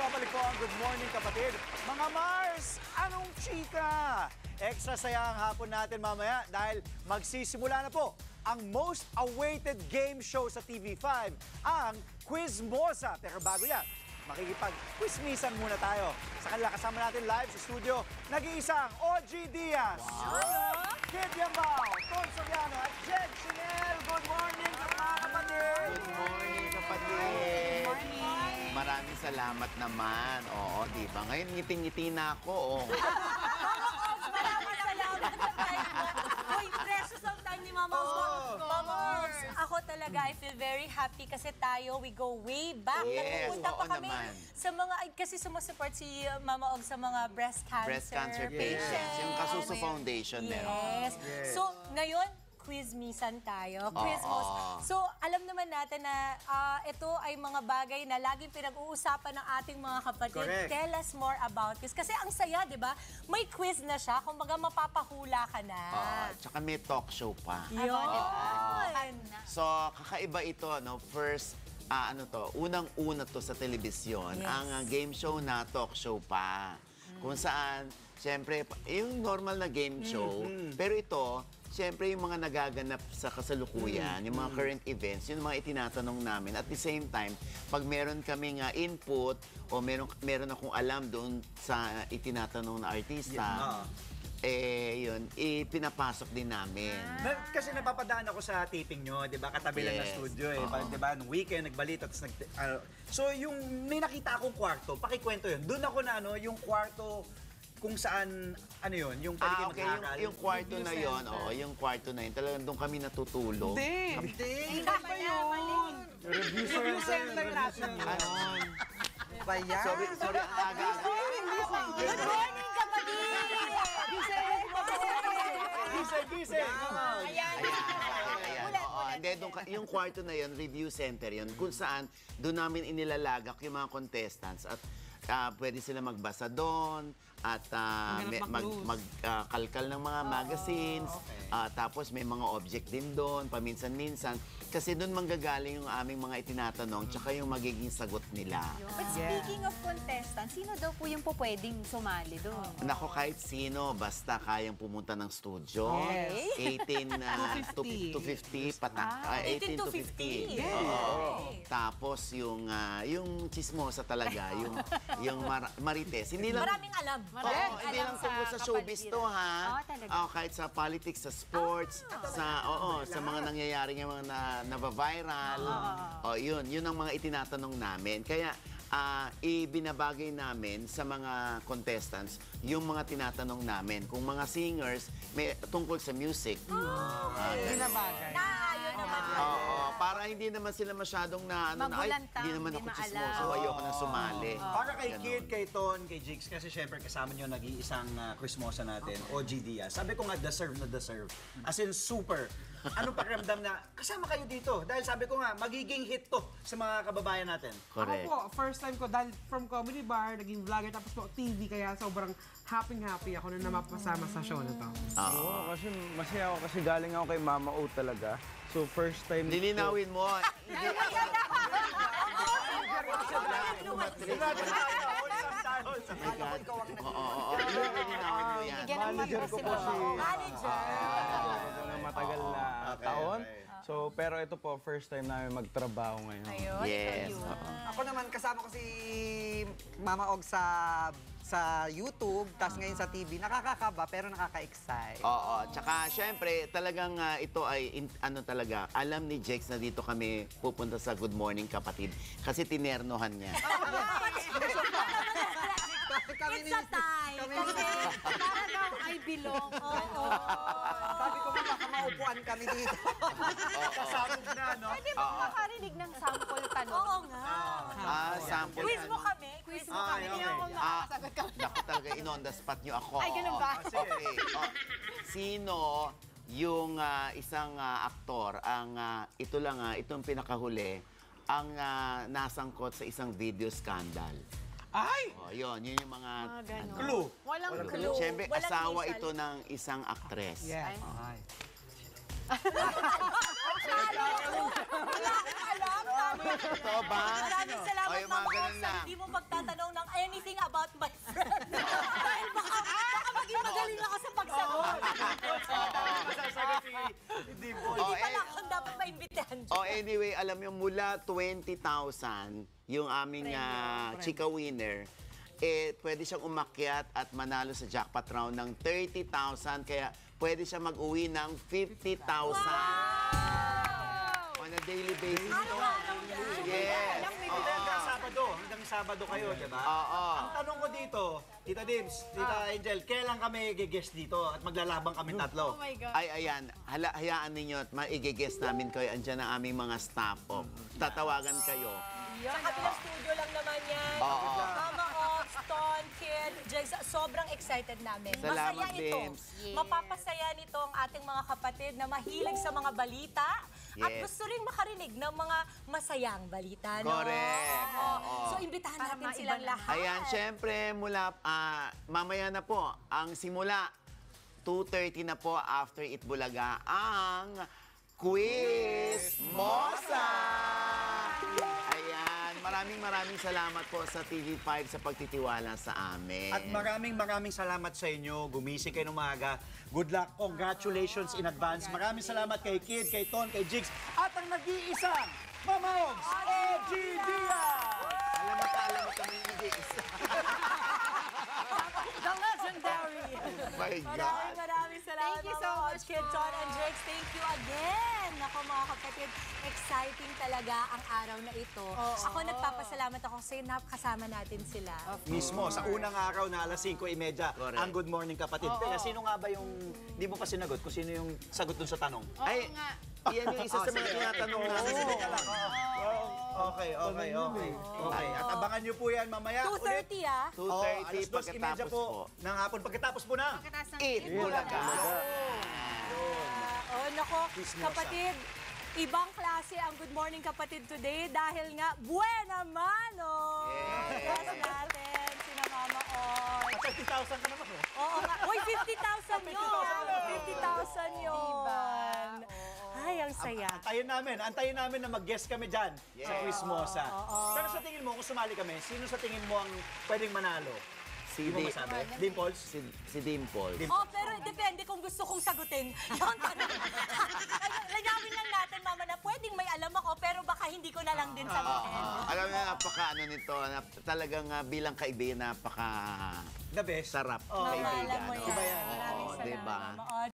Nagbabalik po ang Good Morning Kapatid. Mga Mars, anong chika? Extra saya ang hapon natin mamaya dahil magsisimula na po ang most awaited game show sa TV5, ang Quizmosa. Pero bago yan, makikipag-quizmisan muna tayo. Sa kanila kasama natin live sa studio, nag-iisang OG Diaz, Kid Yambao, Ton Soriano at Jed Chinel. Good morning mga kapatid! Good morning, kapatid! Good morning! Maraming salamat naman. Oo, di ba? Ngayon, ngiting-ngiti na ako. Oh. Maraming salamat sa time mo. Uy, precious ang time ni Mama Ogs. Mama Ogs, ako talaga, I feel very happy kasi tayo, we go way back. Yes, Nagpupunta pa oo kami naman. sa mga, kasi sumusupport si Mama Ogs sa mga breast cancer, Breast cancer patients. Yung Kasuso Foundation meron. Yes. So, ngayon, quizmisan tayo. Quizmos. So, alam naman natin na ito ay mga bagay na laging pinag-uusapan ng ating mga kapatid. Correct. Tell us more about this. Kasi ang saya, di ba? May quiz na siya. Kumbaga, mapapahula ka na. Tsaka may talk show pa. Yun! So, kakaiba ito, no? First, unang-una to sa telebisyon. Yes. Ang game show na talk show pa. Kung saan, siyempre, yung normal na game show, pero ito, siyempre, yung mga nagaganap sa kasalukuyan, yung mga current events, yung mga itinatanong namin. At the same time, pag meron kaming input o meron akong alam doon sa itinatanong na artista, yun, pinapasok din namin. Kasi napapadaan ako sa taping nyo, di ba? Katabi lang na Yes. studio eh. Di ba? Nung weekend, nagbalita, tapos so, yung may nakita akong kwarto, pakikwento yun. Doon ako na, yung kwarto kung saan, yung pwede kayo Okay, magkakal. yung kwarto na yun, yung kwarto na yun, talagang doon kami natutulog. Hindi ba yun? Review center natin yun. Ganon. Ba yan? Sorry, ang aga-aga. Good morning, kapatid! Gising! Ayan. Oo, hindi, yung kwarto na yun, review center yun, kung saan doon namin inilalagak yung mga contestants at pwede sila magbasa doon at magkalkal ng mga magazines. Tapos may mga object din doon, paminsan-minsan. Kasi doon manggagaling yung aming mga itinatanong tsaka yung magiging sagot nila. But speaking of contestants, sino daw po yung pwedeng sumali doon? Nako, kahit sino, basta kayang pumunta ng studio. Okay. 18 to 50, 18 to 50. Oo. Tapos yung chismosa talaga, yung marites. Hindi lang, Maraming alam. Oo, hindi lang tungkol sa showbiz to, ha? talaga. Kahit sa politics, sa sports, sa mga nangyayari ng mga nabaviral. Yun ang mga itinatanong namin. Kaya, ibinabagay namin sa mga contestants yung mga tinatanong namin. Kung mga singers, may tungkol sa music. Binabagay. Naayon naman. Para hindi naman sila masyadong Magulantang, hindi naman hindi ako maalam. chismoso, ayoko nang sumali. Para kay Ganon. Kid, kay Ton, kay Jigs, kasi syempre kasama nyo nag-iisang Quizmosa natin, OG Diaz. Sabi ko nga, deserve na deserve. As in, super. Ano pakiramdam na kasama kayo dito? Dahil sabi ko nga, magiging hit to sa mga kababayan natin. Correct. Ako po, first time ko, dahil from comedy bar, naging vlogger, tapos po TV, kaya sobrang happy ako na mapasama sa show na to. Oo, kasi masaya ako kasi galing ako kay Mama O talaga. So first time Lilinawin mo. Manager ko po si matagal na taon. So pero ito po first time namin magtrabaho ngayon. Yes. Ako naman, kasama ko si Mama Og sa YouTube, tapos ngayon sa TV. Nakakakaba, pero nakaka-excite. Oo, tsaka syempre talagang ito ay talaga, alam ni Jex na dito kami pupunta sa Good Morning Kapatid kasi tinernohan niya. It's a time. Kasi para daw I belong. Sabi ko, baka maupuan kami dito. Kasabog na, no? Pwede ba makarinig ng sample tanong? Oo nga. Sample. Quiz mo kami. Quiz mo kami. okay. Hindi ako makakasagot kami. Naku talaga, in-on the spot niyo ako. Ay, ganun ba? Okay. Sino yung isang aktor, itong pinakahuli, ang nasangkot sa isang video scandal? Ay! Yun yung mga... Clue. Walang clue. Siyempre, Walang asawa initial. ito ng isang actress. Yes. Wala kang alam. Totoo ba? Maraming salamat Ay, mga Mama ganun Ox, lang. hindi mo magtatanong ng anything about my friend. Dahil baka maging magaling ako sa pagsagot. Masasagot si Dimple. Oh, Hindi pala akong dapat maimbitahan dyan. Oh, anyway, alam niyo, mula 20,000, yung aming chika winner, pwede siyang umakyat at manalo sa jackpot round ng 30,000. Kaya pwede siya mag-uwi ng 50,000. On a daily basis. Araw-araw yan. Yes. Hanggang Sabado kayo, di ba? Oo. Ang tanong ko dito, Tita Dims, Tita Angel, kailan kami i-guest dito at maglalabang kami tatlo? Oh my God. Ay, ayan. Hayaan ninyo at maigigest namin kayo. Andiyan ang aming mga staff. Tatawagan kayo. Sa kabilang studio lang naman yan. Oo. Mama Ox, Ton, Kid, Jigs, sobrang excited namin. Salamat, Masaya ito. Dims. Mapapasaya nito ang ating mga kapatid na mahilig sa mga balita at Yes. gusto rin makarinig ng mga masayang balita. No? Correct. Oo. So, imbitahan Para natin maiba silang lang. lahat. Ayan, syempre, mamaya na po, ang simula, 2:30 na po after Itbulaga, ang Quiz Mosa! Ayan, maraming salamat po sa TV5 sa pagtitiwala sa amin. At maraming salamat sa inyo. Gumising kayo ng maaga. Good luck. Congratulations in advance. Maraming salamat kay Kid, kay Ton, kay Jigs. At ang nag-iisang Mama Ogs, OG Diaz! alam mo kami hindi isa. The legendary. My God. Maraming salamat. Thank you so Mama much Ox, Kid, po. Ton, and Jigs. Thank you again. Ako mga kapatid, exciting talaga ang araw na ito. Ako nagpapasalamat ako kasi kasama natin sila. Mismo, sa unang araw na alas 5:30, Correct. ang Good Morning Kapatid. Kaya sino nga ba yung, hindi mo pa sinagot kung sino yung sagot dun sa tanong? Oo Ay, nga. yan yung isa sa mga tinatanong namin. Okay. Okay, at abangan nyo po yan mamaya. 2:30 ah. 2:30 alas 2:30 pagkatapos po. ng hapon. Pagkatapos po na. Pagkataas ng Eat Bulaga. Oh, nako, kapatid. Ibang klase ang Good Morning Kapatid today dahil nga buena mano. Yes natin, sina Mama Ox. At 30,000 ka naman, oh. Oo nga. Uy, 50,000 yun. 50,000 yun. Ay, ang saya. Antayin namin na mag-guest kami dyan sa Quizmosa. Pero sa tingin mo, kung sumali kami, sino sa tingin mo ang pwedeng manalo? Si Hindi mo masabi? Dimples? Si Dimple. Oh, pero depende kung gusto kong sagutin. Yung tanong. Lagawin lang natin, Mama, na pwedeng may alam ako, pero baka hindi ko na lang din sagutin. Alam mo, napaka nito, talagang bilang kaibigan, napaka The best. sarap Oh, kaibigan. Alam mo yan. Iba yan. Maraming Oo, salamat, diba? Mama Ox.